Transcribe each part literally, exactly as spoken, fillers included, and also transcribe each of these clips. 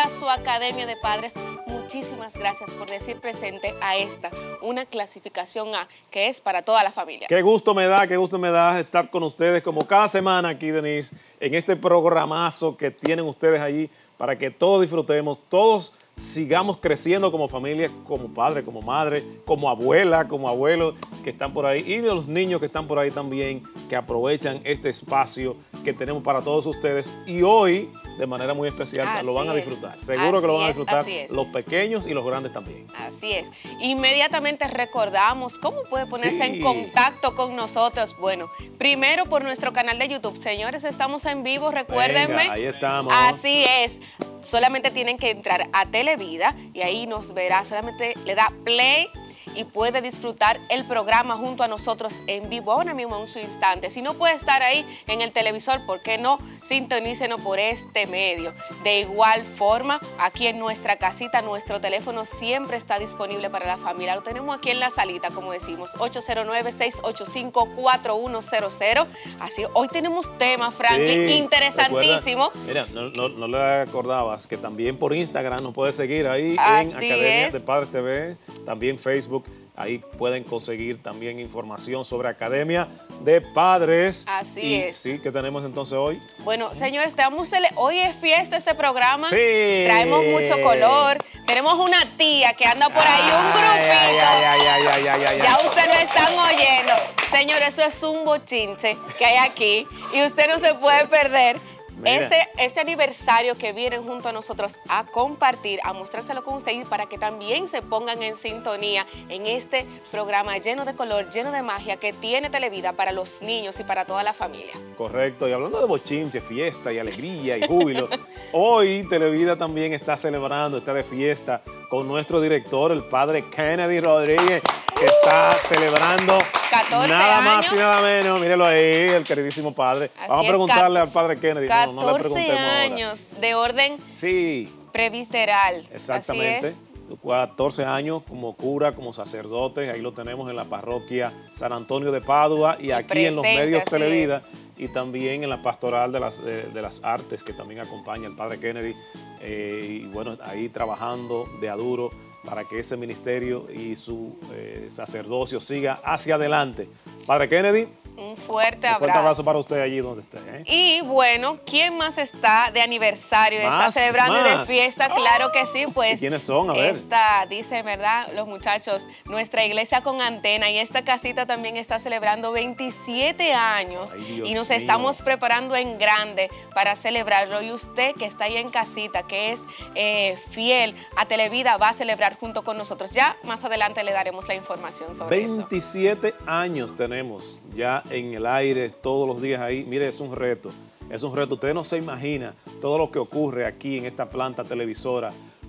toda su academia de padres, muchísimas gracias por decir presente a esta, una clasificación A, que es para toda la familia. Qué gusto me da, qué gusto me da estar con ustedes como cada semana aquí, Denise, en este programazo que tienen ustedes allí para que todos disfrutemos, todos sigamos creciendo como familia, como padre, como madre, como abuela, como abuelo que están por ahí y los niños que están por ahí también, que aprovechan este espacio que tenemos para todos ustedes y hoy de manera muy especial así lo van a disfrutar. Seguro así que lo van a es, disfrutar es. los pequeños y los grandes también. Así es. Inmediatamente recordamos cómo puede ponerse Sí. en contacto con nosotros. Bueno, primero por nuestro canal de YouTube. Señores, estamos en vivo, recuérdenme. Venga, ahí estamos. Así es. Solamente tienen que entrar a Televida y ahí nos verá. Solamente le da play y puede disfrutar el programa junto a nosotros en vivo ahora mismo en su instante. Si no puede estar ahí en el televisor, ¿por qué no? Sintonícenos por este medio. De igual forma, aquí en nuestra casita, nuestro teléfono siempre está disponible para la familia. Lo tenemos aquí en la salita, como decimos, ocho cero nueve, seis ocho cinco, cuatro uno cero cero. Así, hoy tenemos temas, Franklin, Sí, interesantísimo. recuerda, mira, no, no, no le acordabas que también por Instagram nos puedes seguir ahí Así en Academia es. de Padres T V, también Facebook. Ahí pueden conseguir también información sobre Academia de Padres. Así y, es. Sí, ¿qué tenemos entonces hoy? Bueno, señores, estamos cele- hoy es fiesta este programa. Sí. Traemos mucho color. Tenemos una tía que anda por ahí, un grupito. Ay, ay, ay, ay, ay, ay, ay, Ya ay. ustedes lo están oyendo. Señores, eso es un bochinche que hay aquí y usted no se puede perder. Mira. Este, este aniversario que vienen junto a nosotros a compartir, a mostrárselo con ustedes para que también se pongan en sintonía en este programa lleno de color, lleno de magia que tiene Televida para los niños y para toda la familia. Correcto, y hablando de bochinche, fiesta y alegría y júbilo, hoy Televida también está celebrando, está de fiesta con nuestro director, el padre Kennedy Rodríguez, que está celebrando catorce nada más años. y nada menos. Mírelo ahí, el queridísimo padre. Así Vamos a es, preguntarle cat- al padre Kennedy. No, no le catorce preguntemos ahora. años de orden Sí, previsteral. exactamente. Así es. catorce años como cura, como sacerdote. Ahí lo tenemos en la parroquia San Antonio de Padua y, Y aquí en los presente, medios así Televida. es. Y también en la pastoral de las, de, de las artes, que también acompaña el padre Kennedy. Eh, y bueno, ahí trabajando de a duro para que ese ministerio y su eh, sacerdocio siga hacia adelante. Padre Kennedy, Un fuerte un abrazo. fuerte abrazo para usted allí donde esté. ¿eh? Y bueno, ¿quién más está de aniversario? Está Más, celebrando y de más. fiesta, claro que sí, pues. ¿Y quiénes son? A ver. Esta, dice, ¿verdad? Los muchachos, nuestra iglesia con antena y esta casita también está celebrando veintisiete años. Ay, Dios y nos mío. estamos preparando en grande para celebrarlo. Y usted que está ahí en casita, que es eh, fiel a Televida, va a celebrar junto con nosotros. Ya más adelante le daremos la información sobre eso. veintisiete años tenemos ya en el aire todos los días ahí. Mire, es un reto, es un reto. Usted no se imagina todo lo que ocurre aquí en esta planta televisora.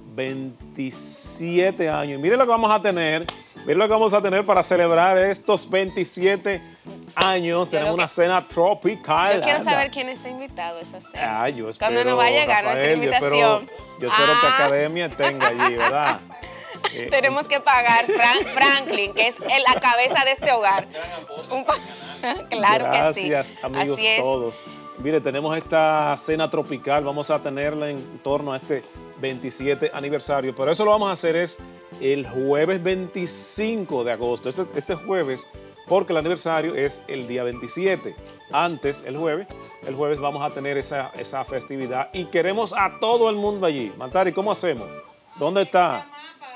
veintisiete años. Y mire lo que vamos a tener, mire lo que vamos a tener para celebrar estos veintisiete años. Yo Tenemos lo que- una cena tropical. Yo quiero anda. saber quién está invitado a esa cena. Ah, yo espero, Cuando nos va a llegar nuestra Rafael, yo espero- invitación. Yo espero, que Ah. Academia tenga allí, ¿verdad? Eh, Tenemos que pagar Frank Franklin, que es el- la cabeza de este hogar. Un pa- claro que Gracias, sí. amigos Así es. todos. Mire, tenemos esta cena tropical, vamos a tenerla en torno a este veintisiete aniversario, pero eso lo vamos a hacer es el jueves veinticinco de agosto. Este, este jueves, porque el aniversario es el día veintisiete. Antes, el jueves, el jueves vamos a tener esa, esa festividad y queremos a todo el mundo allí. Mantari, ¿cómo hacemos? ¿Dónde está?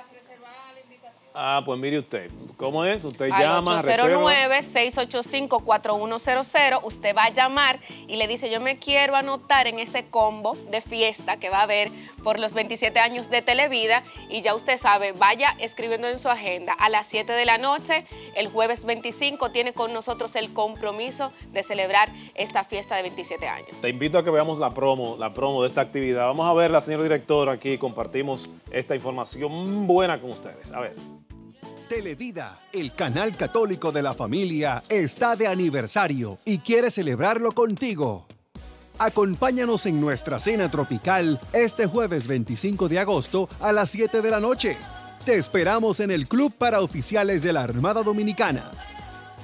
Ah, pues mire usted, ¿cómo es? Usted Al llama, ocho cero reserva. nueve, seis ocho cinco, cuatro uno cero cero, usted va a llamar y le dice, yo me quiero anotar en ese combo de fiesta que va a haber por los veintisiete años de Televida y ya usted sabe, vaya escribiendo en su agenda. A las siete de la noche, el jueves veinticinco, tiene con nosotros el compromiso de celebrar esta fiesta de veintisiete años. Te invito a que veamos la promo, la promo de esta actividad. Vamos a verla, señor director, aquí compartimos esta información buena con ustedes. A ver. Televida, el canal católico de la familia, está de aniversario y quiere celebrarlo contigo. Acompáñanos en nuestra cena tropical este jueves veinticinco de agosto a las siete de la noche. Te esperamos en el Club para Oficiales de la Armada Dominicana.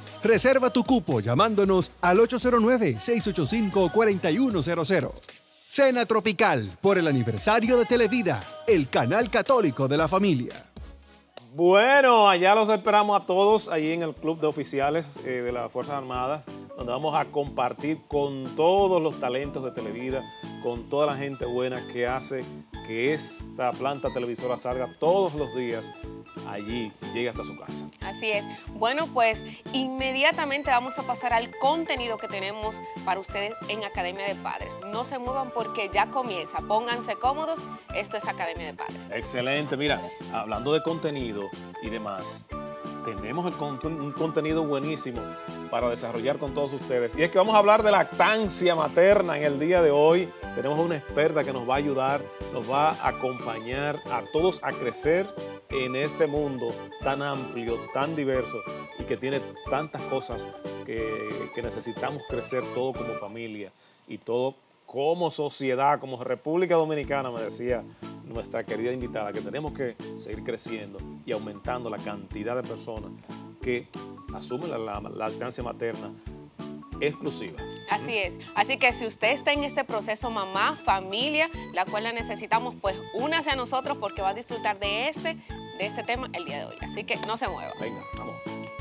Reserva tu cupo llamándonos al ocho cero nueve, seis ocho cinco, cuatro uno cero cero. Cena Tropical por el aniversario de Televida, el canal católico de la familia. Bueno, allá los esperamos a todos, allí en el Club de Oficiales eh, de las Fuerzas Armadas, donde vamos a compartir con todos los talentos de Televida, con toda la gente buena que hace que esta planta televisora salga todos los días allí y llegue hasta su casa. Así es. Bueno, pues inmediatamente vamos a pasar al contenido que tenemos para ustedes en Academia de Padres. No se muevan porque ya comienza. Pónganse cómodos. Esto es Academia de Padres. Excelente. Mira, hablando de contenido y demás, tenemos el con un contenido buenísimo para desarrollar con todos ustedes. Y es que vamos a hablar de lactancia materna en el día de hoy. Tenemos una experta que nos va a ayudar, nos va a acompañar a todos a crecer en este mundo tan amplio, tan diverso y que tiene tantas cosas que, que necesitamos crecer todo como familia y todo como sociedad, como República Dominicana, me decía nuestra querida invitada, que tenemos que seguir creciendo y aumentando la cantidad de personas que asumen la, la, la lactancia materna exclusiva. Así es. Así que si usted está en este proceso, mamá, familia, la cual la necesitamos, pues únase a nosotros porque va a disfrutar de este, de este tema el día de hoy. Así que no se mueva. Venga, vamos.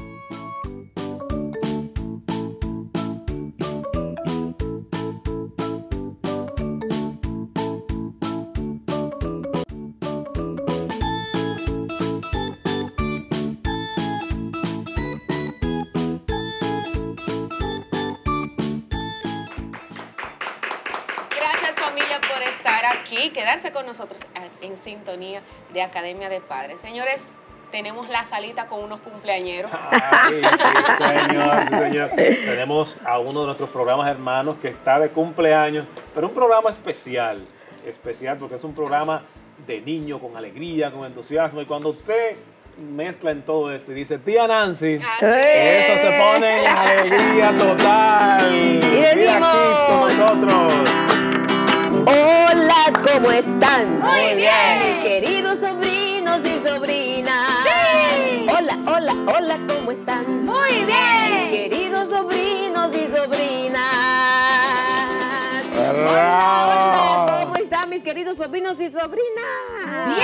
Aquí, quedarse con nosotros en sintonía de Academia de Padres. Señores, tenemos la salita con unos cumpleañeros. Ay, sí, señor, sí, señor. Tenemos a uno de nuestros programas hermanos que está de cumpleaños, pero un programa especial, especial porque es un programa de niño con alegría, con entusiasmo. Y cuando usted mezcla en todo esto y dice, tía Nancy, eso se pone en alegría total. Y Vida Kids con nosotros. Hola, ¿cómo están? Muy bien. Mis queridos sobrinos y sobrinas. Sí. Hola, hola, hola, ¿cómo están? Muy bien. Mis queridos sobrinos y sobrinas. Bravo. Hola, hola, ¿cómo están mis queridos sobrinos y sobrinas?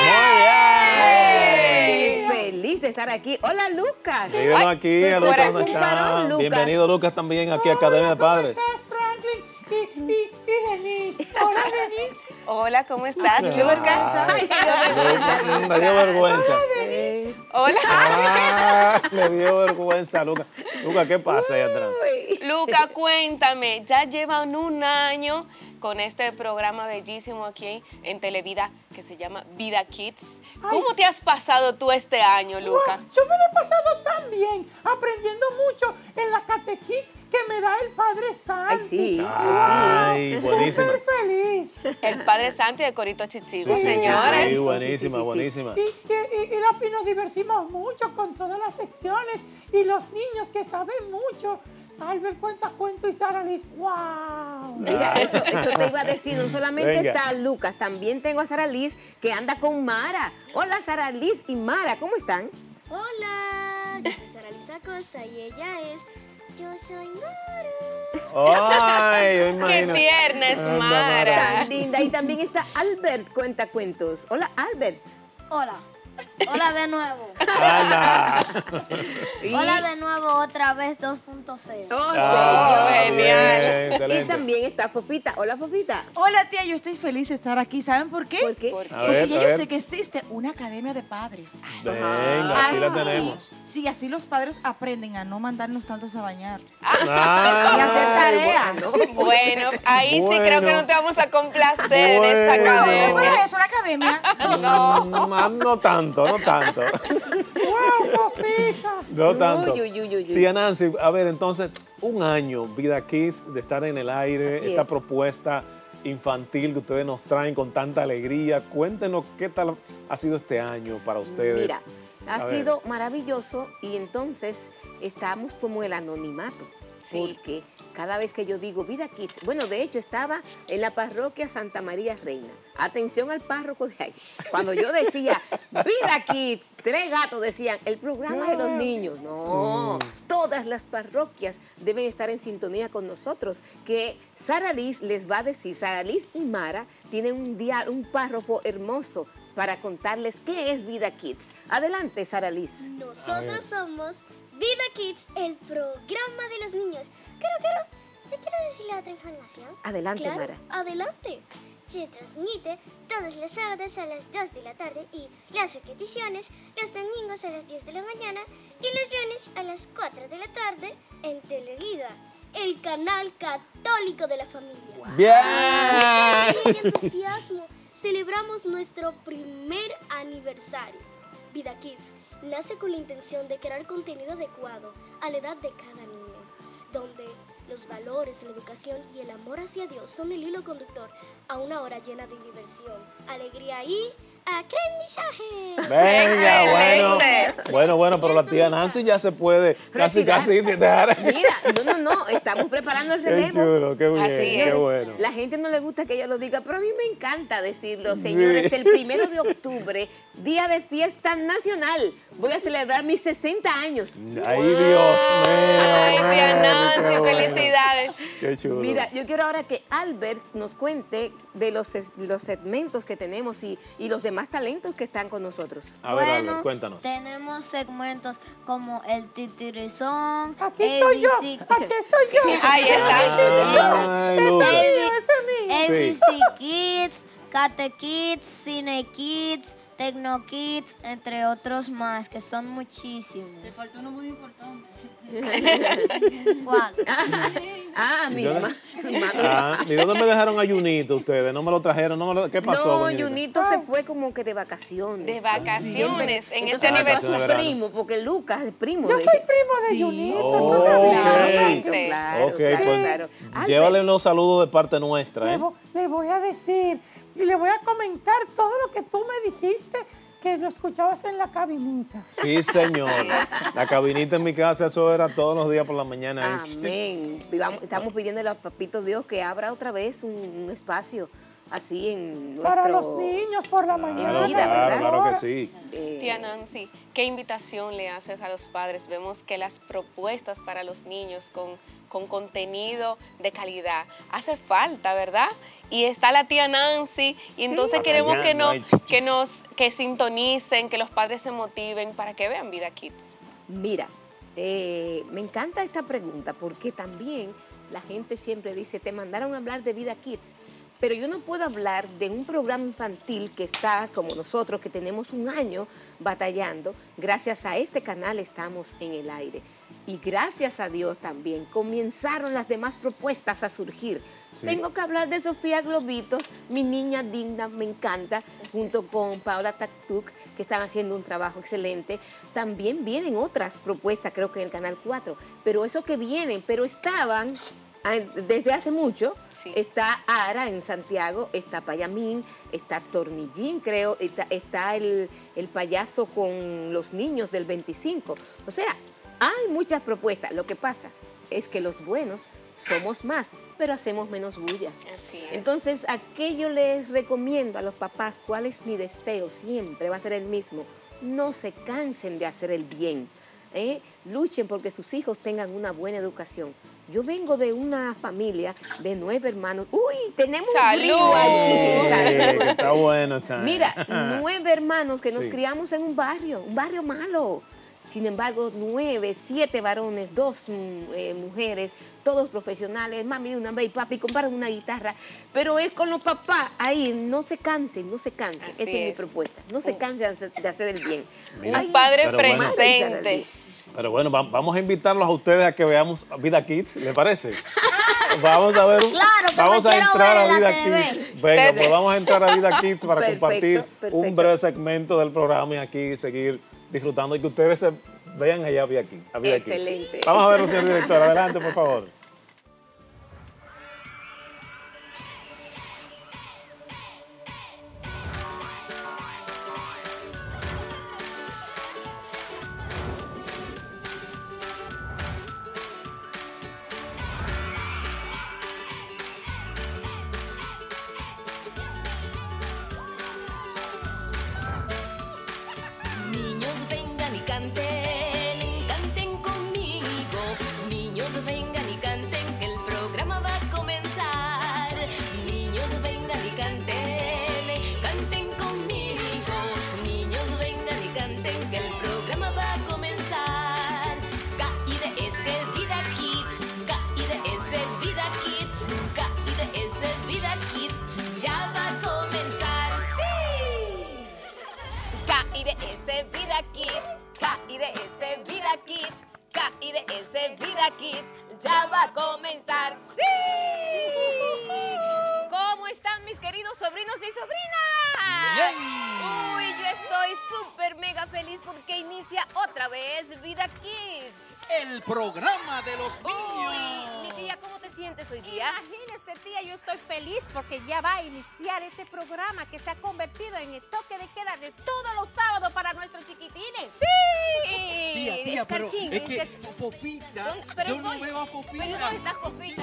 Bien. Feliz de estar aquí. Hola, Lucas. Síguenos aquí, Ay, Lucas, tú ¿dónde eres un varón, está? Lucas. Bienvenido, Lucas, también aquí a Academia de Padres. ¿Cómo estás, Franklin? Y, y, y Denise. Hola, Denise. Hola, ¿cómo estás, Ah. Lucas? Ay, Dios mío. Me dio vergüenza. Eh, Hola. Ah, le dio vergüenza, Lucas. Lucas, ¿qué pasa ahí atrás? uy. Luca, cuéntame, ya llevan un año con este programa bellísimo aquí en Televida que se llama Vida Kids. ¿Cómo Ay, te has pasado tú este año, Luca? Wow, yo me lo he pasado tan bien, aprendiendo mucho en la catequis que me da el Padre Santo. Ay, sí. Ay, sí. buenísima. Súper feliz. El Padre Santi de Corito Chichigo, Sí, sí, sí, señores. sí, buenísima, Sí, sí, sí, sí. buenísima. Y, y, y, y la- y nos divertimos mucho con todas las secciones y los niños que saben mucho. Albert cuenta cuento y Sara Liz, wow. Mira, eso, eso te iba a decir, no solamente Venga. está Lucas, también tengo a Sara Liz que anda con Mara. Hola Sara Liz y Mara, ¿cómo están? Hola, yo soy Sara Liz Acosta y ella es Yo soy Mara. Ay, yo Qué imagino. tierna es Anda, Mara. Tan linda. Y también está Albert, cuenta cuentos. Hola Albert. Hola. Hola de nuevo. Anda. Y- Hola de nuevo otra vez dos punto cero. Oh, Ah, señor. genial. bien, Y excelente. también está Fofita. Hola Fofita. Hola tía, yo estoy feliz de estar aquí. ¿Saben por qué? ¿Por qué? Por- A Porque ver, ya a yo ver. sé que existe una academia de padres. Venga, así la tenemos. Sí, así los padres aprenden a no mandarnos tantos a bañar. Ah, Y hacer tareas. Bueno, ahí sí creo que Bueno. no te vamos a complacer en esta Bueno. ¿Cómo academia. es eso, una academia? No. No tanto, no tanto. Wow, Fofita. No tanto. Uy, uy, uy, uy, uy. Tía Nancy, a ver, entonces, un año, Vida Kids, de estar en el aire, Así esta es. propuesta infantil que ustedes nos traen con tanta alegría. Cuéntenos qué tal ha sido este año para ustedes. Mira, ha A ver. sido maravilloso y entonces estamos como el anonimato. Sí. Porque cada vez que yo digo Vida Kids, bueno, de hecho estaba en la parroquia Santa María Reina. Atención al párroco de ahí. Cuando yo decía Vida Kids, tres gatos decían, el programa de los niños. No, Mm. todas las parroquias deben estar en sintonía con nosotros, que Sara Liz les va a decir, Sara Liz y Mara tienen un, día, un párrafo hermoso para contarles qué es Vida Kids. Adelante, Sara Liz. Nosotros somos Vida Kids, el programa de los niños. Claro, claro, ¿te quiero decir la otra información? Adelante, Claro, Mara. adelante. Se transmite todos los sábados a las dos de la tarde y las repeticiones los domingos a las diez de la mañana y los lunes a las cuatro de la tarde en Televida, el canal católico de la familia. ¡Bien! Con mucho entusiasmo celebramos nuestro primer aniversario. Vida Kids nace con la intención de crear contenido adecuado a la edad de cada niño, donde los valores, la educación y el amor hacia Dios son el hilo conductor a una hora llena de diversión, alegría y aprendizaje. Venga, bueno. Excelente. Bueno, bueno, pero la tía Nancy ya se puede casi, Retirar. casi dejar. Mira, no, no, no, estamos preparando el Qué relevo. chulo, qué bien, Así qué es. bueno. La gente no le gusta que ella lo diga, pero a mí me encanta decirlo, señores. El primero de octubre, día de fiesta nacional. Voy a celebrar mis sesenta años. Ay, Dios mío. Ay, tía bueno, Nancy, qué bueno. felicidades. Qué chulo. Mira, yo quiero ahora que Albert nos cuente de los, ses- los segmentos que tenemos y, y los demás talentos que están con nosotros. A ver, Bueno, Albert, cuéntanos. tenemos segmentos como el titirizón, Aquí estoy yo, A B C aquí estoy yo. Ahí está. Ay, Lucas. Ese es mío. A B C Sí. Kids, Kate Kids, Cine Kids, Tecno Kids, entre otros más, que son muchísimos. Te faltó uno muy importante. ¿Cuál? Ah, mi ¿Y dónde- mamá. mi mamá. Ah, ¿y dónde me dejaron a Junito ustedes? ¿No me lo trajeron? ¿No me lo- ¿Qué pasó No, con Junito? Junito se fue como que de vacaciones. De vacaciones en Entonces, este Ah, ahora aniversario. es verano. primo, porque Lucas es primo Yo de soy primo de Sí. Junito. Oh, ¿no sabes? ok. Claro, claro, Ok, claro, pues claro. Albert, llévale unos saludos de parte nuestra, Le, ¿eh? vo- le voy a decir y le voy a comentar todo lo que tú me dijiste que lo escuchabas en la cabinita. Sí, señor. La cabinita en mi casa, eso era todos los días por la mañana. Amén. Vivamos- estamos pidiéndole a Papito Dios que abra otra vez un, un espacio así en nuestro... Para los niños por la mañana. Claro, Mira, claro, ¿verdad? claro que sí. eh, Tía Nancy, ¿qué invitación le haces a los padres? Vemos que las propuestas para los niños con, con contenido de calidad hace falta, ¿verdad? Y está la tía Nancy y entonces Mm. queremos Allá que no nos, hay chichi. que nos que sintonicen, que los padres se motiven para que vean Vida Kids. Mira, eh, me encanta esta pregunta porque también la gente siempre dice, te mandaron a hablar de Vida Kids, pero yo no puedo hablar de un programa infantil que está como nosotros, que tenemos un año batallando. Gracias a este canal estamos en el aire. Y gracias a Dios también comenzaron las demás propuestas a surgir. Sí. Tengo que hablar de Sofía Globitos, mi niña digna, me encanta, junto con Paola Taktuk, que están haciendo un trabajo excelente. También vienen otras propuestas, creo que en el Canal cuatro, pero eso que vienen, pero estaban ah, desde hace mucho. Sí. Está Ara en Santiago, está Payamín, está Tornillín, creo, está, está el, el payaso con los niños del veinticinco. O sea, hay muchas propuestas. Lo que pasa es que los buenos somos más, pero hacemos menos bulla. Así es. Entonces, aquello les recomiendo a los papás, cuál es mi deseo, siempre va a ser el mismo. No se cansen de hacer el bien. ¿eh? Luchen porque sus hijos tengan una buena educación. Yo vengo de una familia de nueve hermanos. ¡Uy! Tenemos ¡Salud! un brío aquí. Eh, Salud. que está bueno, está. Mira, nueve hermanos que nos Sí. criamos en un barrio, un barrio malo. Sin embargo, nueve, siete varones, dos mm, eh, mujeres, todos profesionales, mami de una vez y papi, compraron una guitarra. Pero es con los papás ahí, no se cansen, no se cansen. Así Esa es, mi es. propuesta. No se cansen de hacer- de hacer el bien. Mira, Un padre pero bueno. presente. Pero bueno, va- vamos a invitarlos a ustedes a que veamos Vida Kids, ¿le parece? Vamos a ver un, Claro, que vamos me a quiero entrar ver a en la Vida T V. Kids. Venga, Te- pues vamos a entrar a Vida Kids para Perfecto, compartir perfecto. un breve segmento del programa y aquí seguir disfrutando y que ustedes se vean allá a Vida Kids. a Vida Kids. Excelente. Vamos a verlo, señor director. Adelante, por favor. Niños vengan y canten, canten conmigo. vengan y canten, que el programa va a comenzar. Niños vengan y canten, canten conmigo. Niños vengan y canten, que el programa va a comenzar. K I D S Vida Kids, K I D S Vida Kids, K I D S Vida Kids, ya va a comenzar, sí. K I D S Vida Kids, K I D S Vida Kids, K I D S Vida Kids, ya va a comenzar, sí. ¿Cómo están mis queridos sobrinos y sobrinas? Uy, yo estoy súper mega feliz porque inicia otra vez Vida Kids. El programa de los niños. Uy, mi tía, ¿cómo te sientes hoy día? Imagínese, tía, yo estoy feliz porque ya va a iniciar este programa que se ha convertido en el toque de queda de todos los sábados para nuestros chiquitines. ¡Sí! Tía, tía, pero Escarchín, es que escarchín. Fofita, ¿Dónde- pero yo no voy- veo a Fofita. Pero ¿dónde está Fofita?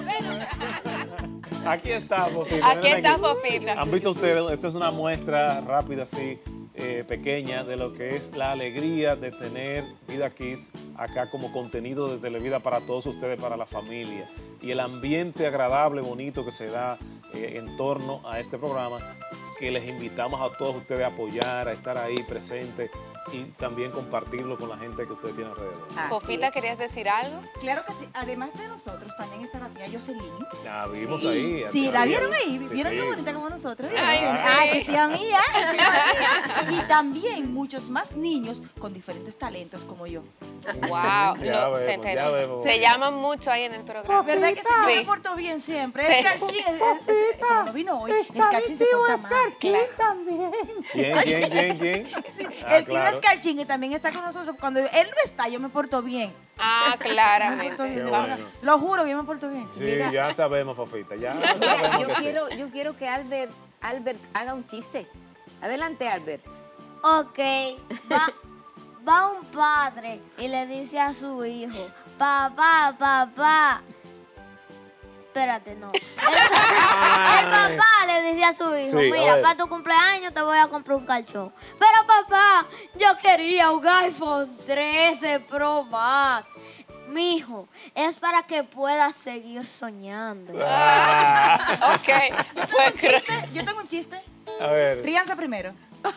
Bueno. Aquí está Fofita. Aquí miren está Fofita. Han visto ustedes, esta es una muestra rápida así, eh, pequeña, de lo que es la alegría de tener Vida Kids acá como contenido de Televida para todos ustedes, para la familia. Y el ambiente agradable, bonito que se da eh, en torno a este programa, que les invitamos a todos ustedes a apoyar, a estar ahí presentes y también compartirlo con la gente que ustedes tienen alrededor. Fofita, ¿querías decir algo? Claro que sí. Además de nosotros, también está la tía Jocelyn. La vimos Sí. ahí. Sí, ¿la vieron ahí? Sí, ¿Vieron sí. qué bonita como nosotros? Ay, Ah, sí. que tía mía, tía mía. Y también muchos más niños con diferentes talentos como yo. Wow, Ya lo- se, vemos, te- ya vemos. se llaman mucho ahí en el programa. ¿Verdad que sí? Yo Sí. me porto bien siempre. Sí. Escarchín, es- es- es- como no vino hoy, Escarchín se tío porta mal. Escarchín también. ¿Quién, quién, quién, quién? Sí, Ah, el tío claro. Escarchín, que también está con nosotros. Cuando él no está, yo me porto bien. Ah, Me porto claramente. bien, Qué de verdad. bueno. Lo juro que yo me porto bien. Sí, ya sabemos, Fofita, ya Mira, sabemos yo que sí. quiero, yo quiero que Albert, Albert haga un chiste. Adelante, Albert. Ok, va, va un padre y le dice a su hijo, papá, papá. Espérate, no. El, el papá le dice a su hijo, Sí, a mira, ver. para tu cumpleaños te voy a comprar un calzón. Pero papá, yo quería un iPhone trece Pro Max. Mijo, es para que puedas seguir soñando. Ah, Ok. Fue ¿Chiste? Yo tengo un chiste. a ver. Ríanse primero.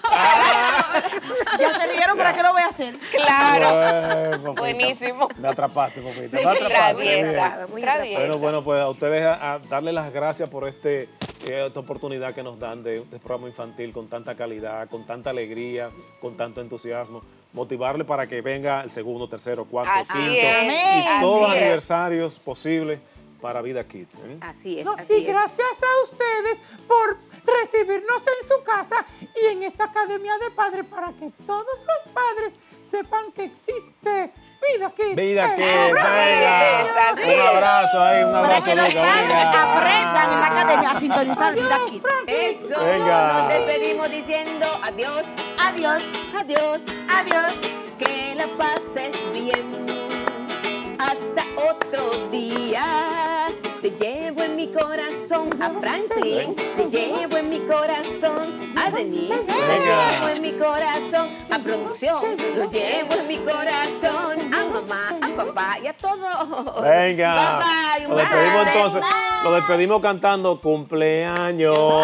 Ya se rieron, ¿para qué lo voy a hacer? Claro. Bueno, Fofita, Buenísimo. Me atrapaste, Fofita. Sí, me atrapaste. traviesa, bien. muy traviesa. Bueno, bueno, pues a ustedes a, a darle las gracias por este, eh, esta oportunidad que nos dan de, de programa infantil con tanta calidad, con tanta alegría, con tanto entusiasmo. Motivarle para que venga el segundo, tercero, cuarto, Así quinto es, y así todos los es. aniversarios posibles para Vida Kids. ¿eh? Así es, No, así y es. gracias a ustedes por recibirnos en su casa y en esta Academia de Padres para que todos los padres sepan que existe Vida Kids. Vida Eh, Kids, venga. así Un es. abrazo ahí, un Para abrazo, que los Luca, padres venga. aprendan en la academia a sintonizar Vida Kids. Eso, Venga. nos despedimos diciendo adiós, Adiós, adiós, adiós. que la pases bien. Hasta otro día. Te llevo en mi corazón a Franklin, te llevo en mi corazón a Denise, te Venga. llevo en mi corazón a producción, lo llevo en mi corazón a mamá, a papá y a todos. Venga. Bye, bye, Lo despedimos bye. entonces. Lo despedimos cantando cumpleaños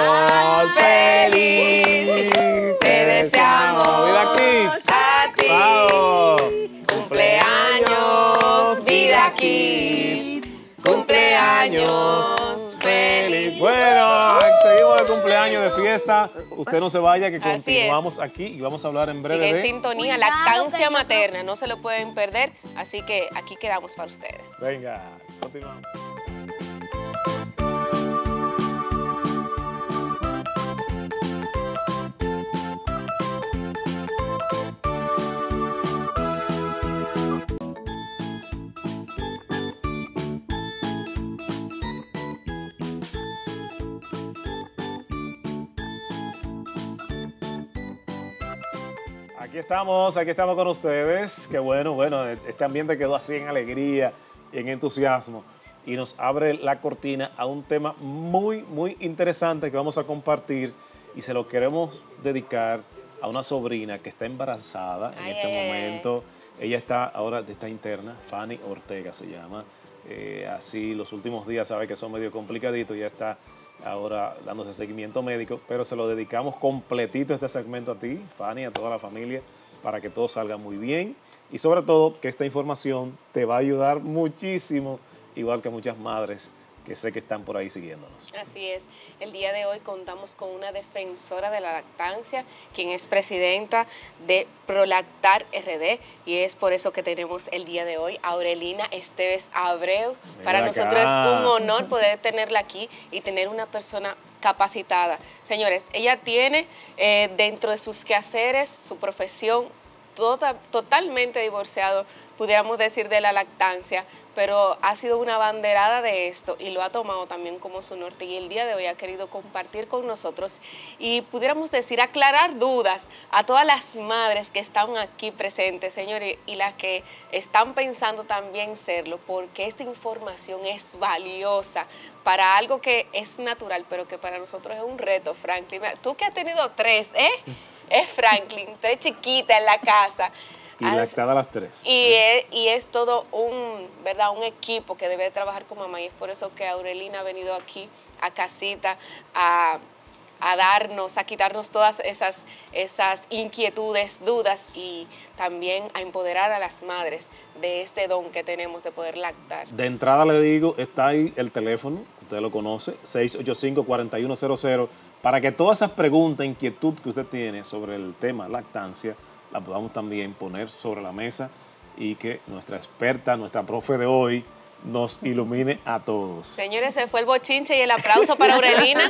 feliz. Te deseamos Vida Kids. a ti. Bravo. Cumpleaños, Vida Kids. Cumpleaños feliz. Bueno, seguimos de cumpleaños de fiesta. Usted no se vaya, que Así es. continuamos aquí y vamos a hablar en breve Sigue en de... sintonía, Cuidado, lactancia que yo- materna, no se lo pueden perder, así que aquí quedamos para ustedes. Venga, continuamos. Aquí estamos, aquí estamos con ustedes. Qué bueno, bueno, este ambiente quedó así en alegría, en entusiasmo. Y nos abre la cortina a un tema muy, muy interesante que vamos a compartir y se lo queremos dedicar a una sobrina que está embarazada en Ay, este ay, ay. momento. Ella está ahora, está interna, Fanny Ortega se llama. Eh, así los últimos días sabe que son medio complicaditos, ya está ahora dándose seguimiento médico, pero se lo dedicamos completito este segmento a ti, Fanny, a toda la familia, para que todo salga muy bien y sobre todo que esta información te va a ayudar muchísimo, igual que muchas madres que sé que están por ahí siguiéndonos. Así es. El día de hoy contamos con una defensora de la lactancia, quien es presidenta de Prolactar R D, y es por eso que tenemos el día de hoy a Aurelina Esteves Abreu. Mira Para acá. nosotros es un honor poder tenerla aquí y tener una persona capacitada. Señores, ella tiene eh, dentro de sus quehaceres, su profesión, toda, totalmente divorciado, pudiéramos decir, de la lactancia, pero ha sido una abanderada de esto y lo ha tomado también como su norte, y el día de hoy ha querido compartir con nosotros y pudiéramos decir aclarar dudas a todas las madres que están aquí presentes, señores, y las que están pensando también serlo, porque esta información es valiosa para algo que es natural, pero que para nosotros es un reto, Franklin. Tú que has tenido tres, ¿eh? Es Franklin, tres chiquitas en la casa. Y lactada a las tres. Y es, y es todo un, ¿verdad? Un equipo que debe trabajar con mamá, y es por eso que Aurelina ha venido aquí a casita a, a darnos, a quitarnos todas esas, esas inquietudes, dudas, y también a empoderar a las madres de este don que tenemos de poder lactar. De entrada le digo, está ahí el teléfono, usted lo conoce, seis ocho cinco, cuatro uno cero cero, para que todas esas preguntas, inquietud que usted tiene sobre el tema lactancia, la podamos también poner sobre la mesa y que nuestra experta, nuestra profe de hoy, nos ilumine a todos. Señores, se fue el bochinche y el aplauso para Aurelina.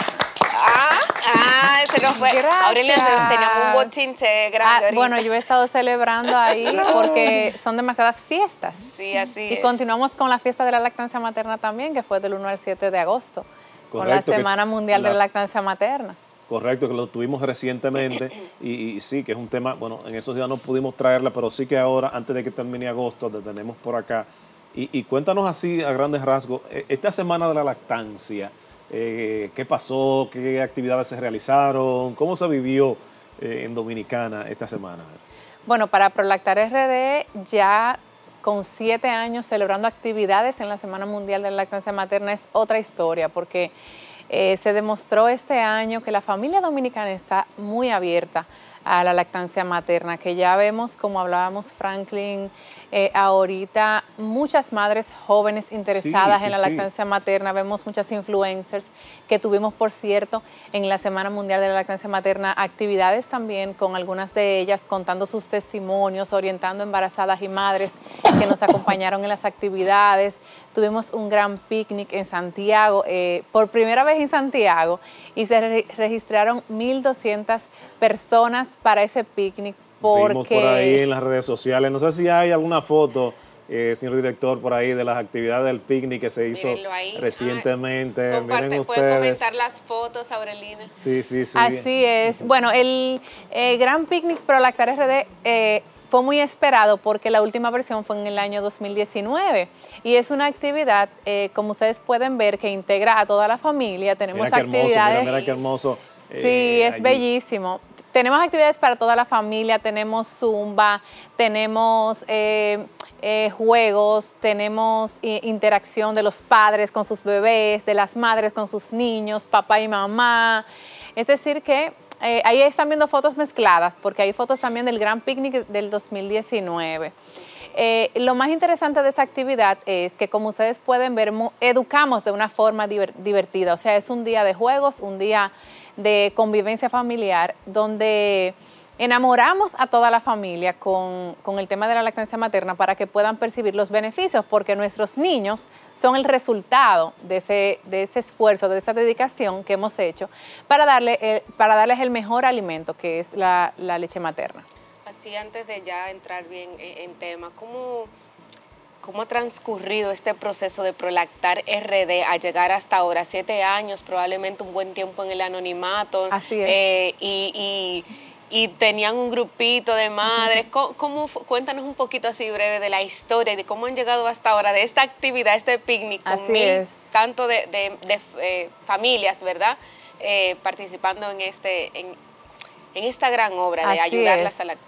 Ah, ah, se nos fue. Gracias. Aurelina, teníamos un bochinche grande. Ah, bueno, yo he estado celebrando ahí porque son demasiadas fiestas. Sí, así Y es. continuamos con la fiesta de la lactancia materna también, que fue del uno al siete de agosto, con Correcto, la que Semana Mundial de la las- Lactancia Materna. Correcto, que lo tuvimos recientemente y, y sí, que es un tema, bueno, en esos días no pudimos traerla, pero sí que ahora, antes de que termine agosto, la tenemos por acá. Y, y cuéntanos así, a grandes rasgos, eh, esta Semana de la Lactancia, eh, ¿qué pasó? ¿Qué actividades se realizaron? ¿Cómo se vivió eh, en Dominicana esta semana? Bueno, para Prolactar R D, ya con siete años celebrando actividades en la Semana Mundial de la Lactancia Materna, es otra historia, porque eh, se demostró este año que la familia dominicana está muy abierta a la lactancia materna, que ya vemos, como hablábamos Franklin eh, ahorita, muchas madres jóvenes interesadas Sí, sí, en la sí. lactancia materna, vemos muchas influencers que tuvimos, por cierto, en la Semana Mundial de la Lactancia Materna, actividades también con algunas de ellas contando sus testimonios, orientando embarazadas y madres que nos acompañaron en las actividades. Tuvimos un gran picnic en Santiago, eh, por primera vez en Santiago, y se re registraron mil doscientas personas para ese picnic, porque... Vimos por ahí en las redes sociales, no sé si hay alguna foto, eh, señor director, por ahí de las actividades del picnic que se hizo Mírenlo ahí. recientemente. Comparte, Miren puede ustedes. comentar las fotos, Aurelina. Sí, sí, sí. Así es. Bueno, el eh, Gran Picnic Prolactar R D eh, fue muy esperado porque la última versión fue en el año dos mil diecinueve y es una actividad, eh, como ustedes pueden ver, que integra a toda la familia. Tenemos Mira qué hermoso, actividades. mira, mira qué hermoso. Sí, eh, es allí. bellísimo. Tenemos actividades para toda la familia, tenemos zumba, tenemos eh, eh, juegos, tenemos eh, interacción de los padres con sus bebés, de las madres con sus niños, papá y mamá. Es decir que eh, ahí están viendo fotos mezcladas, porque hay fotos también del Gran Picnic del dos mil diecinueve. Eh, lo más interesante de esta actividad es que, como ustedes pueden ver, educamos de una forma diver, divertida. O sea, es un día de juegos, un día de convivencia familiar, donde enamoramos a toda la familia con, con el tema de la lactancia materna para que puedan percibir los beneficios, porque nuestros niños son el resultado de ese, de ese esfuerzo, de esa dedicación que hemos hecho para, darle, eh, para darles el mejor alimento, que es la, la leche materna. Así, antes de ya entrar bien en, en tema, ¿cómo, ¿cómo ha transcurrido este proceso de Prolactar R D a llegar hasta ahora? Siete años, probablemente un buen tiempo en el anonimato. Así es. Eh, y, y, y tenían un grupito de madres. ¿Cómo, cómo, cuéntanos un poquito así breve de la historia y de cómo han llegado hasta ahora, de esta actividad, este picnic con Así mil, es. tanto de, de, de eh, familias, ¿verdad? Eh, participando en, este, en, en esta gran obra de Así ayudarlas es. a lactar.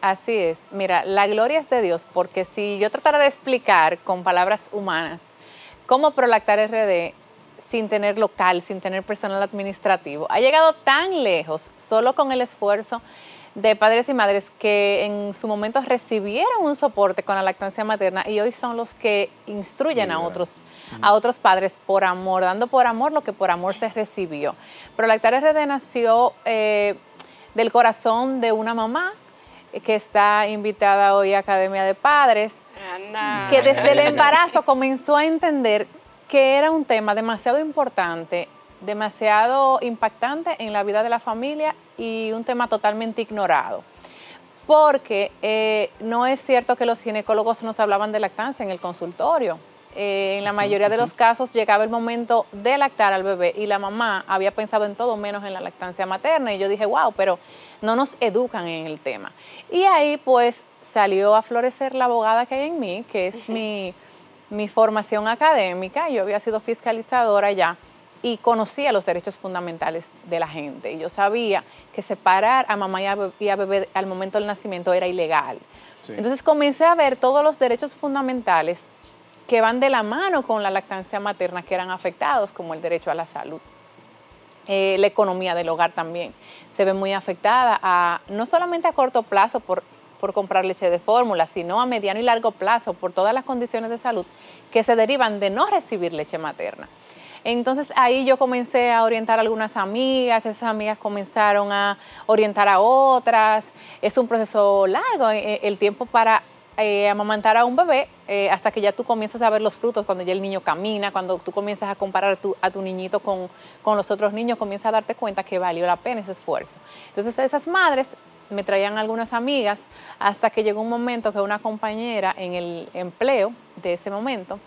Así es. Mira, la gloria es de Dios, porque si yo tratara de explicar con palabras humanas cómo Prolactar R D, sin tener local, sin tener personal administrativo, ha llegado tan lejos solo con el esfuerzo de padres y madres que en su momento recibieron un soporte con la lactancia materna y hoy son los que instruyen a otros, a otros padres por amor, dando por amor lo que por amor se recibió. Prolactar R D nació eh, del corazón de una mamá que está invitada hoy a Academia de Padres, Ana. que desde el embarazo comenzó a entender que era un tema demasiado importante, demasiado impactante en la vida de la familia y un tema totalmente ignorado. Porque eh, no es cierto que los ginecólogos nos hablaban de lactancia en el consultorio. Eh, en la mayoría de los casos llegaba el momento de lactar al bebé y la mamá había pensado en todo menos en la lactancia materna. Y yo dije, wow, pero no nos educan en el tema. Y ahí pues salió a florecer la abogada que hay en mí, que es mi, mi formación académica. Yo había sido fiscalizadora ya y conocía los derechos fundamentales de la gente. Y yo sabía que separar a mamá y a bebé, y a bebé al momento del nacimiento era ilegal. Sí. Entonces comencé a ver todos los derechos fundamentales que van de la mano con la lactancia materna que eran afectados, como el derecho a la salud. Eh, la economía del hogar también se ve muy afectada, a, no solamente a corto plazo por, por comprar leche de fórmula, sino a mediano y largo plazo por todas las condiciones de salud que se derivan de no recibir leche materna. Entonces ahí yo comencé a orientar a algunas amigas, esas amigas comenzaron a orientar a otras. Es un proceso largo, el tiempo para eh, amamantar a un bebé, eh, hasta que ya tú comienzas a ver los frutos, cuando ya el niño camina, cuando tú comienzas a comparar a tu, a tu niñito con, con los otros niños, comienzas a darte cuenta que valió la pena ese esfuerzo. Entonces esas madres me traían algunas amigas, hasta que llegó un momento que una compañera en el empleo de ese momento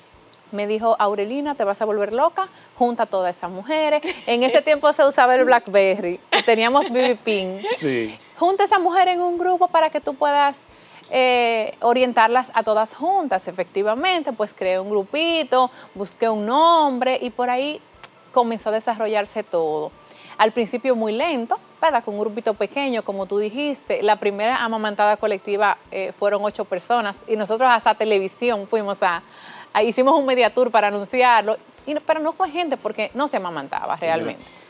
me dijo, Aurelina, te vas a volver loca, junta a todas esas mujeres. En ese tiempo se usaba el BlackBerry, teníamos B B Pin. Sí. Junta a esas mujeres en un grupo para que tú puedas eh, orientarlas a todas juntas. Efectivamente, pues creé un grupito, busqué un nombre y por ahí comenzó a desarrollarse todo. Al principio muy lento, ¿verdad? Con un grupito pequeño, como tú dijiste. La primera amamantada colectiva eh, fueron ocho personas y nosotros hasta televisión fuimos a... Ahí hicimos un media tour para anunciarlo, y no, pero no fue gente porque no se amamantaba realmente. Sí.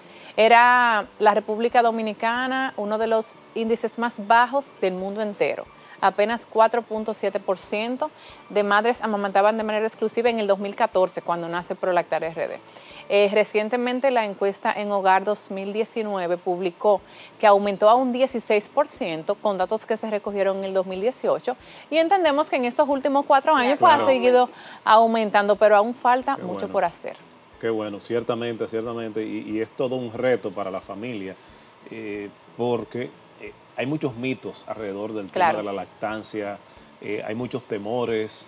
Era la República Dominicana uno de los índices más bajos del mundo entero. Apenas cuatro punto siete por ciento de madres amamantaban de manera exclusiva en el dos mil catorce, cuando nace Prolactar R D. Eh, recientemente la encuesta en Hogar dos mil diecinueve publicó que aumentó a un dieciséis por ciento con datos que se recogieron en el dos mil dieciocho y entendemos que en estos últimos cuatro años claro. pues ha seguido aumentando, pero aún falta Qué mucho bueno. por hacer. Qué bueno, ciertamente, ciertamente, y, y es todo un reto para la familia, eh, porque eh, hay muchos mitos alrededor del claro. tema de la lactancia, eh, hay muchos temores,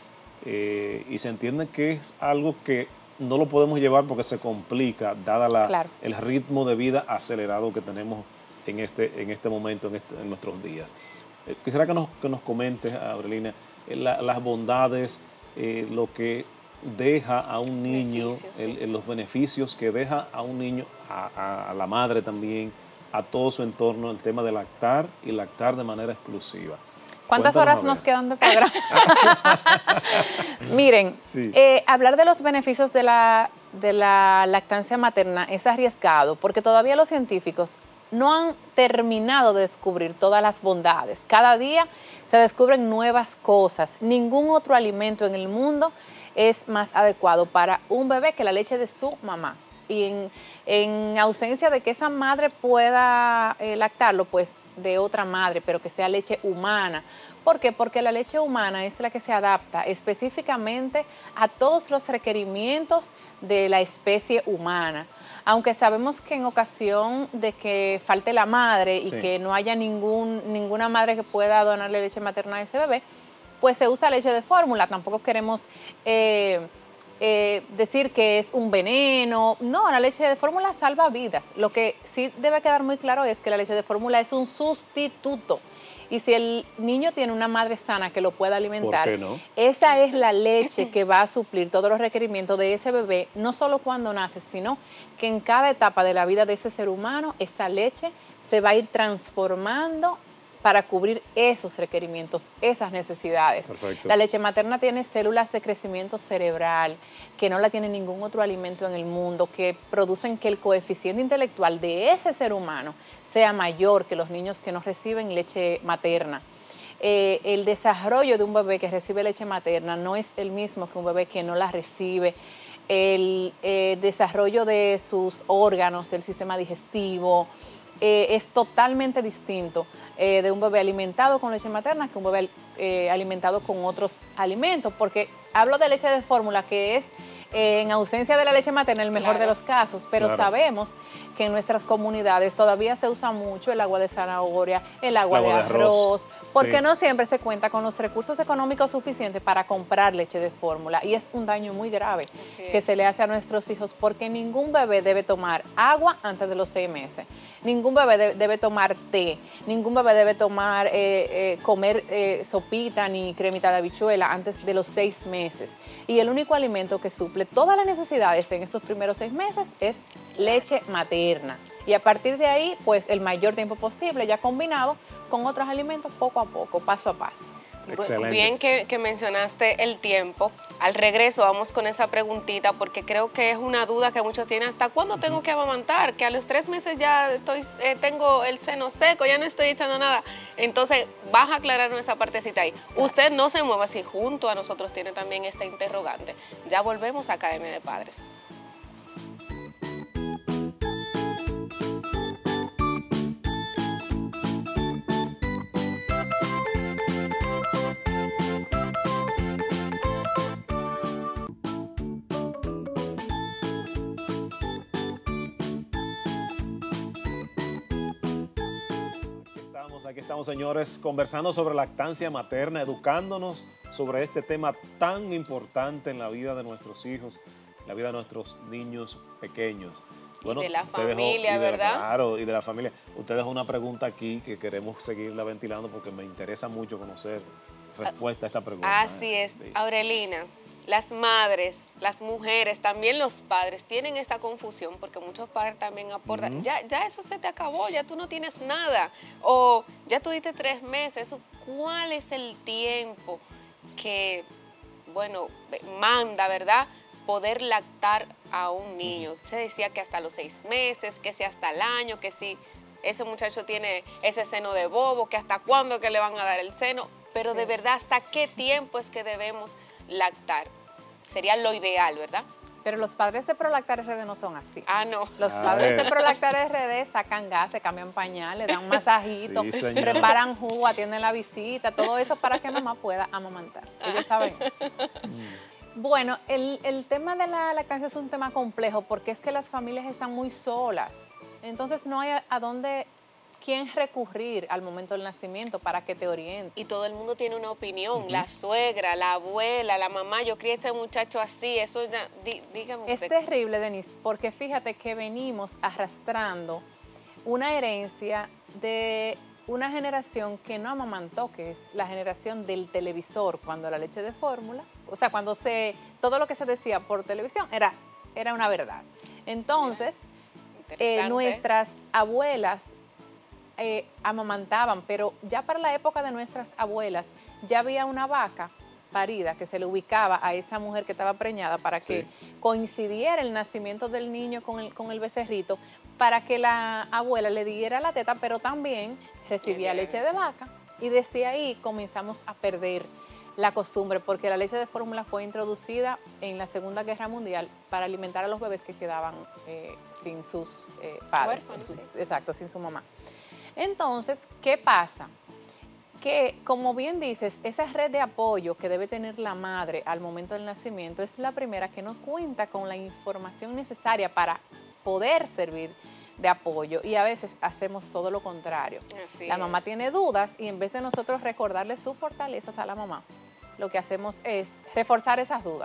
eh, y se entiende que es algo que no lo podemos llevar porque se complica, dada la, claro. el ritmo de vida acelerado que tenemos en este, en este momento, en, este, en nuestros días. Eh, quisiera que nos, que nos comentes, Aurelina, eh, la, las bondades, eh, lo que deja a un niño, el, el, los beneficios que deja a un niño, a, a, a la madre también, a todo su entorno, el tema de lactar y lactar de manera exclusiva. ¿Cuántas horas nos quedan de programa? Miren, sí. eh, hablar de los beneficios de la, de la lactancia materna es arriesgado porque todavía los científicos no han terminado de descubrir todas las bondades. Cada día se descubren nuevas cosas. Ningún otro alimento en el mundo es más adecuado para un bebé que la leche de su mamá. Y en, en ausencia de que esa madre pueda eh, lactarlo, pues de otra madre, pero que sea leche humana. ¿Por qué? Porque la leche humana es la que se adapta específicamente a todos los requerimientos de la especie humana. Aunque sabemos que en ocasión de que falte la madre y sí. que no haya ningún, ninguna madre que pueda donarle leche materna a ese bebé, pues se usa leche de fórmula. Tampoco queremos eh, eh, decir que es un veneno. No, la leche de fórmula salva vidas. Lo que sí debe quedar muy claro es que la leche de fórmula es un sustituto. Y si el niño tiene una madre sana que lo pueda alimentar, ¿por qué no? Esa es la leche que va a suplir todos los requerimientos de ese bebé, no solo cuando nace, sino que en cada etapa de la vida de ese ser humano, esa leche se va a ir transformando para cubrir esos requerimientos, esas necesidades. Perfecto. La leche materna tiene células de crecimiento cerebral que no la tiene ningún otro alimento en el mundo, que producen que el coeficiente intelectual de ese ser humano sea mayor que los niños que no reciben leche materna. Eh, el desarrollo de un bebé que recibe leche materna no es el mismo que un bebé que no la recibe. El eh, desarrollo de sus órganos, del sistema digestivo, eh, es totalmente distinto eh, de un bebé alimentado con leche materna que un bebé eh, alimentado con otros alimentos, porque hablo de leche de fórmula, que es eh, en ausencia de la leche materna el mejor Claro. de los casos, pero Claro. sabemos que en nuestras comunidades todavía se usa mucho el agua de zanahoria, el agua, El agua de de arroz, arroz, porque sí. no siempre se cuenta con los recursos económicos suficientes para comprar leche de fórmula, y es un daño muy grave Así que es. se le hace a nuestros hijos, porque ningún bebé debe tomar agua antes de los seis meses, ningún bebé de- debe tomar té, ningún bebé debe tomar, eh, eh, comer eh, sopita ni cremita de habichuela antes de los seis meses, y el único alimento que suple todas las necesidades en esos primeros seis meses es leche materna. Y a partir de ahí, pues el mayor tiempo posible, ya combinado con otros alimentos poco a poco, paso a paso. Excelente. Bien que, que mencionaste el tiempo. Al regreso vamos con esa preguntita porque creo que es una duda que muchos tienen. ¿Hasta cuándo tengo que amamantar? Que a los tres meses ya estoy, eh, tengo el seno seco, ya no estoy echando nada. Entonces, vas a aclararnos esa partecita ahí. Usted no se mueva si junto a nosotros tiene también esta interrogante. Ya volvemos a Academia de Padres. Estamos, aquí estamos, señores, conversando sobre lactancia materna, educándonos sobre este tema tan importante en la vida de nuestros hijos, en la vida de nuestros niños pequeños. de la usted dejó- familia, y de la- ¿verdad? Claro, y de la familia. Usted dejó una pregunta aquí que queremos seguirla ventilando porque me interesa mucho conocer respuesta a esta pregunta. Así ¿eh? es, Sí. Aurelina. Las madres, las mujeres, también los padres tienen esta confusión porque muchos padres también aportan, Ujú. ya, ya eso se te acabó, ya tú no tienes nada, o ya tú diste tres meses, eso, ¿cuál es el tiempo que, bueno, manda, verdad, poder lactar a un niño? Se decía que hasta los seis meses, que si hasta el año, que si ese muchacho tiene ese seno de bobo, que hasta cuándo que le van a dar el seno, pero Así de es. verdad, ¿hasta qué tiempo es que debemos lactar? Sería lo ideal, ¿verdad? Pero los padres de Prolactar R D no son así. Ah, no. Los A padres ver. de Prolactar R D sacan gases, cambian pañales, dan masajitos, Sí, señor. preparan jugo, atienden la visita, todo eso para que mamá pueda amamantar. Ellos saben eso. Bueno, el, el tema de la lactancia es un tema complejo porque es que las familias están muy solas. Entonces no hay a, a dónde, quién recurrir al momento del nacimiento para que te oriente. Y todo el mundo tiene una opinión, la suegra, la abuela, la mamá, yo crié a este muchacho así, eso ya, dí- dígame Es usted. terrible, Denise, porque fíjate que venimos arrastrando una herencia de una generación que no amamantó, que es la generación del televisor, cuando la leche de fórmula, o sea, cuando se, todo lo que se decía por televisión era, era una verdad. Entonces, eh, Interesante. nuestras abuelas eh, amamantaban, pero ya para la época de nuestras abuelas ya había una vaca parida que se le ubicaba a esa mujer que estaba preñada para que coincidiera el nacimiento del niño con el, con el becerrito, para que la abuela le diera la teta, pero también recibía bien. leche de vaca. Y desde ahí comenzamos a perder la costumbre, porque la leche de fórmula fue introducida en la Segunda Guerra Mundial para alimentar a los bebés que quedaban eh, sin sus eh, padres. Huérfanos, su- sí. Exacto, sin su mamá. Entonces, ¿qué pasa? Que, como bien dices, esa red de apoyo que debe tener la madre al momento del nacimiento es la primera que no cuenta con la información necesaria para poder servir de apoyo, y a veces hacemos todo lo contrario. Así La es. mamá tiene dudas y en vez de nosotros recordarle sus fortalezas a la mamá, lo que hacemos es reforzar esas dudas,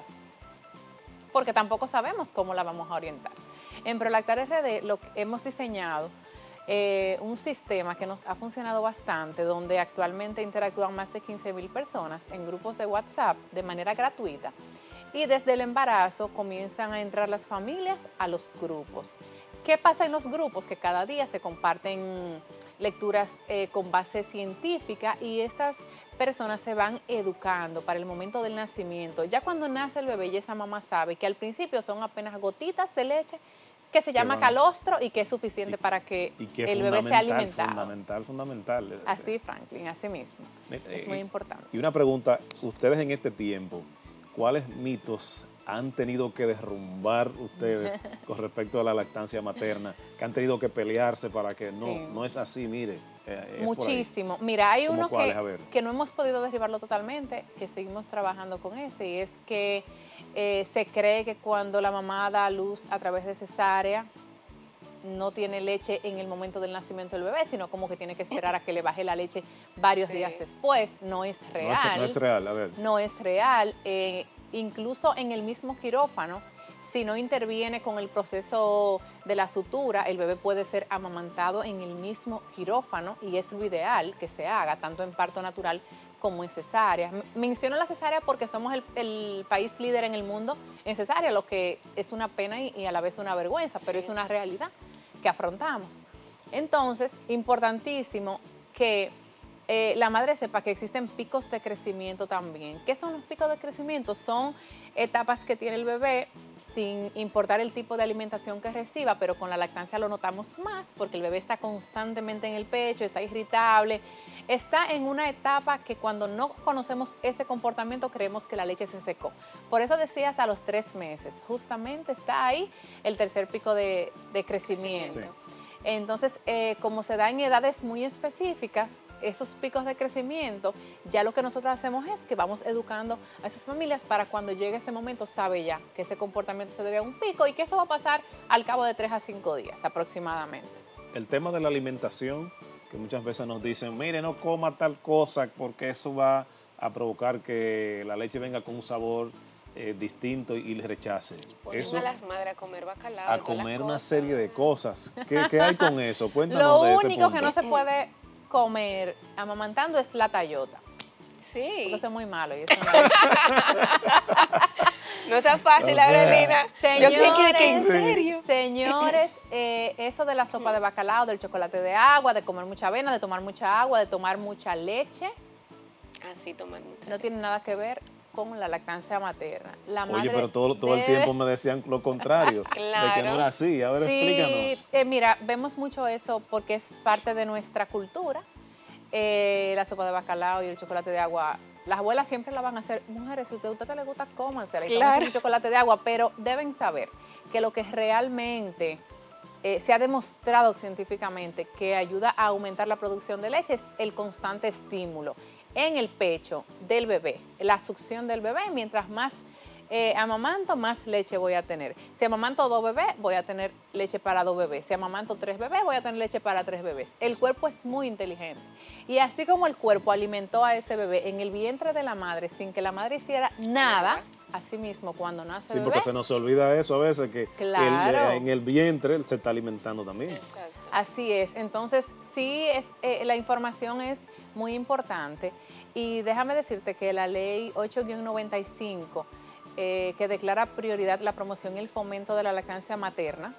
porque tampoco sabemos cómo la vamos a orientar. En Prolactar R D lo que hemos diseñado eh, un sistema que nos ha funcionado bastante, donde actualmente interactúan más de quince mil personas en grupos de WhatsApp de manera gratuita, y desde el embarazo comienzan a entrar las familias a los grupos. ¿Qué pasa en los grupos? Que cada día se comparten lecturas eh, con base científica, y estas personas se van educando para el momento del nacimiento. Ya cuando nace el bebé, ya esa mamá sabe que al principio son apenas gotitas de leche que se llama bueno. calostro y que es suficiente Y- para que Y que el bebé sea alimentado. Fundamental, fundamental. Así, Franklin, así mismo. Es Eh, muy importante. Y una pregunta, ustedes en este tiempo, ¿cuáles mitos han tenido que derrumbar ustedes con respecto a la lactancia materna? Que han tenido que pelearse para que no, Sí. no es así, mire. eh, es por ahí. Muchísimo. Mira, hay ¿Cómo uno cuáles? que, A ver. que no hemos podido derribarlo totalmente, que seguimos trabajando con ese, y es que eh, se cree que cuando la mamá da a luz a través de cesárea, no tiene leche en el momento del nacimiento del bebé, sino como que tiene que esperar a que le baje la leche varios Sí. días después. No es No real. es, no es real, a ver. No es real. Eh, incluso en el mismo quirófano, si no interviene con el proceso de la sutura, el bebé puede ser amamantado en el mismo quirófano, y es lo ideal que se haga, tanto en parto natural como en cesárea. M- Menciono la cesárea porque somos el, el país líder en el mundo en cesárea, lo que es una pena y, y a la vez una vergüenza, pero Sí. es una realidad que afrontamos. Entonces, importantísimo que eh, la madre sepa que existen picos de crecimiento también. ¿Qué son los picos de crecimiento? Son etapas que tiene el bebé sin importar el tipo de alimentación que reciba, pero con la lactancia lo notamos más porque el bebé está constantemente en el pecho, está irritable, está en una etapa que cuando no conocemos ese comportamiento creemos que la leche se secó. Por eso decías a los tres meses, justamente está ahí el tercer pico de, de crecimiento. Sí. Entonces, eh, como se da en edades muy específicas, esos picos de crecimiento, ya lo que nosotros hacemos es que vamos educando a esas familias para cuando llegue ese momento, sabe ya que ese comportamiento se debe a un pico y que eso va a pasar al cabo de tres a cinco días aproximadamente. El tema de la alimentación, que muchas veces nos dicen, mire, no coma tal cosa porque eso va a provocar que la leche venga con un sabor eh, distinto y le rechace. Ponen Eso a las madres a comer bacalao. a y todas las comer una cosas. serie de cosas. ¿Qué, qué hay con eso? Cuéntanos Lo de ese único punto. que no se puede comer amamantando es la tallota. Sí. Porque eso es muy malo. Y eso no- No está fácil, O sea, Aurelina. Yo creí que, que en Señores, serio. Señores, eh, eso de la sopa de bacalao, del chocolate de agua, de comer mucha avena, de tomar mucha agua, de tomar mucha leche, Así tomar mucho. no tiene nada que ver con la lactancia materna. La Oye, madre pero todo, todo el debe- tiempo me decían lo contrario, de que no Claro. era así. A ver, Sí, explícanos. eh, mira, vemos mucho eso porque es parte de nuestra cultura. Eh, la sopa de bacalao y el chocolate de agua. Las abuelas siempre la van a hacer. Mujeres, si a ustedes les gusta, cómansela y Claro. tómense un chocolate de agua, pero deben saber que lo que realmente eh, se ha demostrado científicamente que ayuda a aumentar la producción de leche es el constante estímulo en el pecho del bebé, la succión del bebé. Mientras más eh, amamanto, más leche voy a tener. Si amamanto dos bebés, voy a tener leche para dos bebés. Si amamanto tres bebés, voy a tener leche para tres bebés. El cuerpo es muy inteligente. Y así como el cuerpo alimentó a ese bebé en el vientre de la madre sin que la madre hiciera nada, así mismo cuando nace Sí, el porque bebé, se nos olvida eso a veces, que el- Claro. en el vientre él se está alimentando también. Exacto. así es. Entonces, sí, es, eh, la información es muy importante. Y déjame decirte que la ley ocho guión noventa y cinco, eh, que declara prioridad la promoción y el fomento de la lactancia materna,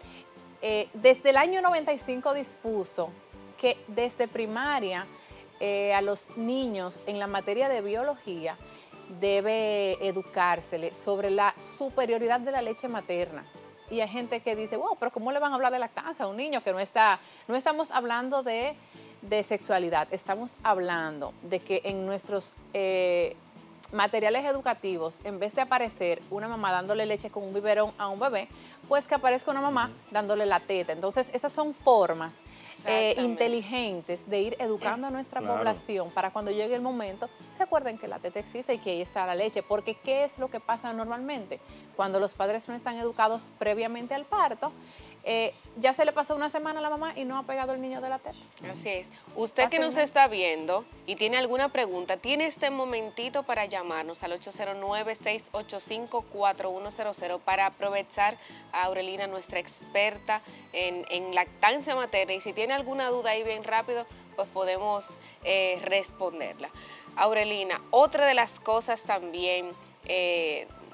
eh, desde el año noventa y cinco dispuso que desde primaria eh, a los niños en la materia de biología debe educársele sobre la superioridad de la leche materna. Y hay gente que dice, wow, pero ¿cómo le van a hablar de lactancia a un niño que no está? No estamos hablando de, de sexualidad, estamos hablando de que en nuestros eh, materiales educativos, en vez de aparecer una mamá dándole leche con un biberón a un bebé, pues que aparezca una mamá dándole la teta. Entonces, esas son formas eh, Exactamente. inteligentes de ir educando a nuestra Claro. población para cuando llegue el momento, se acuerden que la teta existe y que ahí está la leche. Porque, ¿qué es lo que pasa normalmente? Cuando los padres no están educados previamente al parto, eh, ya se le pasó una semana a la mamá y no ha pegado el niño de la teta. Así es. Usted que nos Fácilmente. está viendo y tiene alguna pregunta, tiene este momentito para llamarnos al ocho cero nueve, seis ocho cinco, cuatro uno cero cero para aprovechar a Aurelina, nuestra experta en, en lactancia materna. Y si tiene alguna duda ahí bien rápido, pues podemos eh, responderla. Aurelina, otra de las cosas también eh,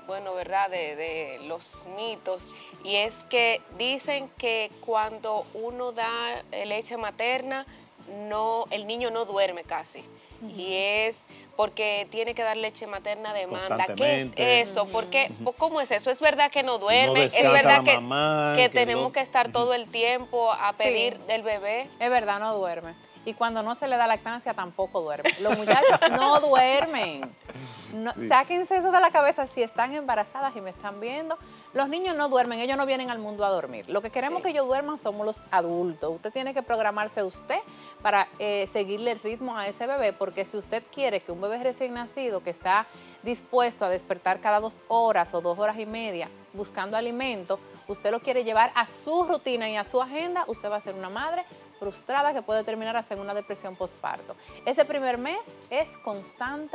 bueno, ¿verdad?, de, de los mitos, y es que dicen que cuando uno da leche materna, no, el niño no duerme casi, uh-huh. y es porque tiene que dar leche materna a demanda. ¿Qué es eso? ¿Por qué? ¿Cómo es eso? ¿Es verdad que no duerme? No ¿Es verdad que, mamá, que, que tenemos no... que estar todo el tiempo a pedir sí. del bebé? Es verdad, no duerme. Y cuando no se le da lactancia tampoco duerme. Los muchachos no duermen. No, sí. Sáquense eso de la cabeza si están embarazadas y me están viendo. Los niños no duermen, ellos no vienen al mundo a dormir. Lo que queremos sí. que ellos duerman somos los adultos. Usted tiene que programarse usted para eh, seguirle el ritmo a ese bebé, porque si usted quiere que un bebé recién nacido que está dispuesto a despertar cada dos horas o dos horas y media buscando alimento, usted lo quiere llevar a su rutina y a su agenda, usted va a ser una madre frustrada que puede terminar hasta en una depresión postparto. Ese primer mes es constante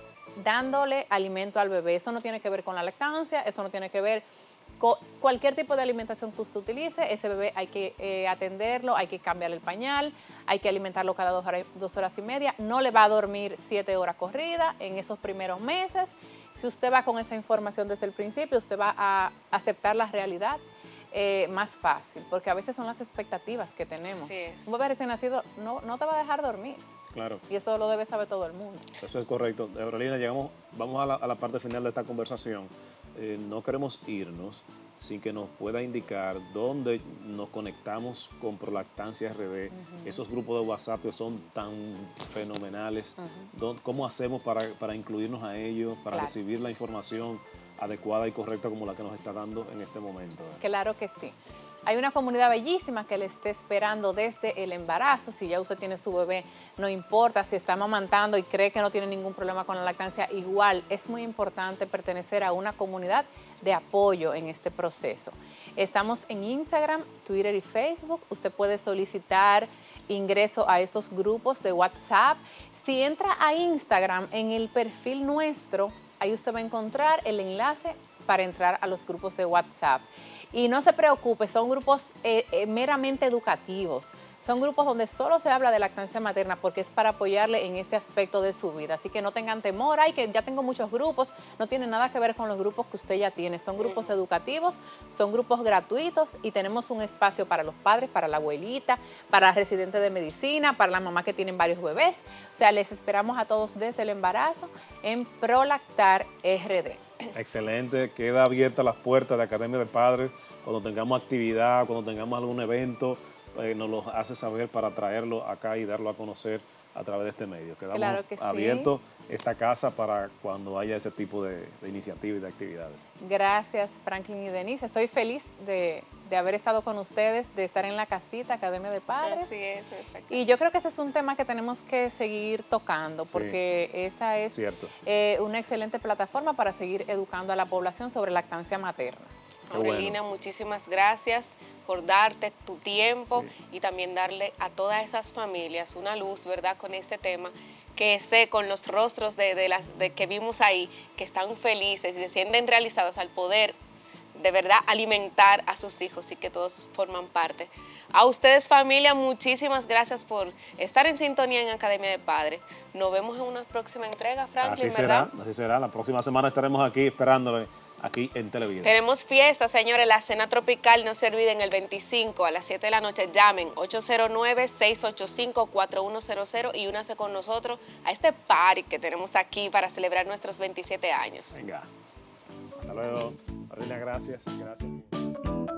dándole alimento al bebé. Eso no tiene que ver con la lactancia, eso no tiene que ver con cualquier tipo de alimentación que usted utilice. Ese bebé hay que eh, atenderlo, hay que cambiarle el pañal, hay que alimentarlo cada dos horas, dos horas y media. No le va a dormir siete horas corridas en esos primeros meses. Si usted va con esa información desde el principio, usted va a aceptar la realidad Eh, más fácil, porque a veces son las expectativas que tenemos. Un bebé recién nacido no, no te va a dejar dormir. Claro. Y eso lo debe saber todo el mundo. Eso es correcto. Evrelina, llegamos, vamos a la, a la parte final de esta conversación. Eh, no queremos irnos sin que nos pueda indicar dónde nos conectamos con Prolactancia R D, uh-huh. esos grupos de WhatsApp que son tan fenomenales. Uh-huh. ¿Cómo hacemos para, para incluirnos a ellos, para claro. recibir la información adecuada y correcta como la que nos está dando en este momento? Claro que sí. Hay una comunidad bellísima que le esté esperando desde el embarazo. Si ya usted tiene su bebé, no importa si está amamantando y cree que no tiene ningún problema con la lactancia, igual es muy importante pertenecer a una comunidad de apoyo en este proceso. Estamos en Instagram, Twitter y Facebook. Usted puede solicitar ingreso a estos grupos de WhatsApp. Si entra a Instagram, en el perfil nuestro, ahí usted va a encontrar el enlace para entrar a los grupos de WhatsApp. Y no se preocupe, son grupos eh, eh, meramente educativos. Son grupos donde solo se habla de lactancia materna porque es para apoyarle en este aspecto de su vida. Así que no tengan temor, ay, que ya tengo muchos grupos. No tiene nada que ver con los grupos que usted ya tiene. Son grupos educativos, son grupos gratuitos y tenemos un espacio para los padres, para la abuelita, para residentes de medicina, para la mamá que tienen varios bebés. O sea, les esperamos a todos desde el embarazo en Prolactar R D. Excelente, queda abierta las puertas de Academia de Padres. Cuando tengamos actividad, cuando tengamos algún evento, eh, nos lo hace saber para traerlo acá y darlo a conocer a través de este medio. Quedamos claro que sí. abiertos esta casa para cuando haya ese tipo de, de iniciativas y de actividades. Gracias, Franklin y Denise. Estoy feliz de, de haber estado con ustedes, de estar en la casita, Academia de Padres. Así es, y yo creo que ese es un tema que tenemos que seguir tocando, sí, porque esta es eh, una excelente plataforma para seguir educando a la población sobre lactancia materna. Aurelina, bueno. muchísimas gracias por darte tu tiempo sí. y también darle a todas esas familias una luz, ¿verdad?, con este tema, que sé con los rostros de, de las de que vimos ahí, que están felices y se sienten realizados al poder de verdad alimentar a sus hijos y que todos forman parte. A ustedes, familia, muchísimas gracias por estar en sintonía en Academia de Padres. Nos vemos en una próxima entrega, Franklin, así será, ¿verdad? Así será, la próxima semana estaremos aquí esperándole aquí en Televida. Tenemos fiesta, señores, la cena tropical, no se olviden, el veinticinco a las siete de la noche, llamen ocho cero nueve, seis ocho cinco, cuatro uno cero cero y únase con nosotros a este party que tenemos aquí para celebrar nuestros veintisiete años. Venga, hasta luego. Aurelina, gracias. Gracias.